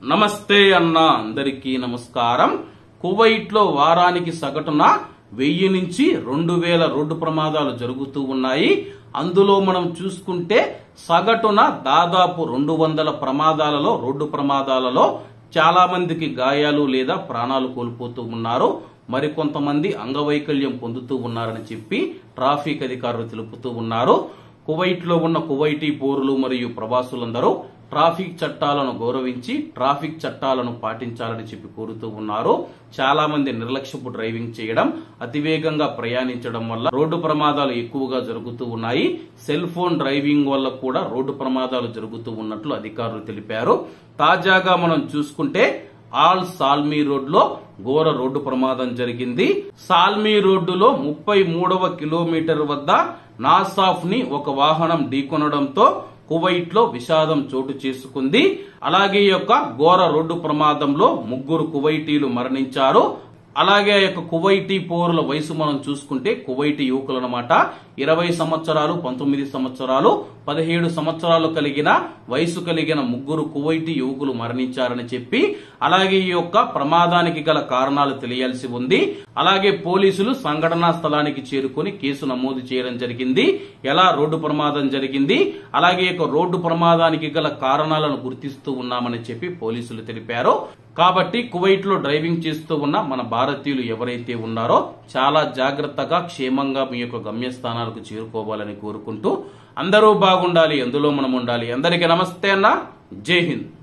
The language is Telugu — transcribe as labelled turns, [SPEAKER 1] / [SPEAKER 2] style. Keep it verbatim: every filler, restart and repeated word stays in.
[SPEAKER 1] నమస్తే అన్న అందరికీ నమస్కారం. కువైట్ లో వారానికి సగటున వెయ్యి నుంచి రెండు వేల రోడ్డు ప్రమాదాలు జరుగుతూ ఉన్నాయి. అందులో మనం చూసుకుంటే సగటున దాదాపు రెండు వందల ప్రమాదాలలో రోడ్డు ప్రమాదాలలో చాలా మందికి గాయాలు లేదా ప్రాణాలు కోల్పోతూ ఉన్నారు. మరికొంతమంది అంగవైకల్యం పొందుతూ ఉన్నారని చెప్పి ట్రాఫిక్ అధికారులు తెలుపుతూ ఉన్నారు. కువైట్ లో ఉన్న కువైటీ పౌరులు మరియు ప్రవాసులందరూ ట్రాఫిక్ చట్టాలను గౌరవించి ట్రాఫిక్ చట్టాలను పాటించాలని చెప్పి కోరుతూ ఉన్నారు. చాలా మంది నిర్లక్ష్యపు డ్రైవింగ్ చేయడం, అతివేగంగా ప్రయాణించడం వల్ల రోడ్డు ప్రమాదాలు ఎక్కువగా జరుగుతూ ఉన్నాయి. సెల్ ఫోన్ డ్రైవింగ్ వల్ల కూడా రోడ్డు ప్రమాదాలు జరుగుతూ ఉన్నట్లు అధికారులు తెలిపారు. తాజాగా మనం చూసుకుంటే ఆల్ సాల్మీ రోడ్ లో ఘోర రోడ్డు ప్రమాదం జరిగింది. సాల్మీ రోడ్డులో ముప్పై మూడవ కిలోమీటర్ వద్ద నాసాఫ్ ని ఒక వాహనం ఢీకొనడంతో కువైట్ లో విషాదం చోటు చేసుకుంది. అలాగే ఈ యొక్క ఘోర రోడ్డు ప్రమాదంలో ముగ్గురు కువైటీలు మరణించారు. అలాగే ఆ యొక్క కువైటీ పౌరుల వయసు మనం చూసుకుంటే కువైటీ యువకులు అన్నమాట. ఇరవై సంవత్సరాలు, పంతొమ్మిది సంవత్సరాలు, పదిహేడు సంవత్సరాలు కలిగిన వయసు కలిగిన ముగ్గురు కువైటీ యువకులు మరణించారని చెప్పి, అలాగే ఈ యొక్క ప్రమాదానికి గల కారణాలు తెలియాల్సి ఉంది. అలాగే పోలీసులు సంఘటనా స్థలానికి చేరుకుని కేసు నమోదు చేయడం జరిగింది. ఎలా రోడ్డు ప్రమాదం జరిగింది, అలాగే ఈ రోడ్డు ప్రమాదానికి గల కారణాలను గుర్తిస్తూ ఉన్నామని చెప్పి పోలీసులు తెలిపారు. కాబట్టి కువైట్ లో డ్రైవింగ్ చేస్తూ ఉన్న మన భారతీయులు ఎవరైతే ఉన్నారో చాలా జాగ్రత్తగా క్షేమంగా మీ యొక్క గమ్యస్థానాలకు చేరుకోవాలని కోరుకుంటూ అందరూ బాగుండాలి, అందులో మనం ఉండాలి. అందరికీ నమస్తే అన్న, జై హింద్.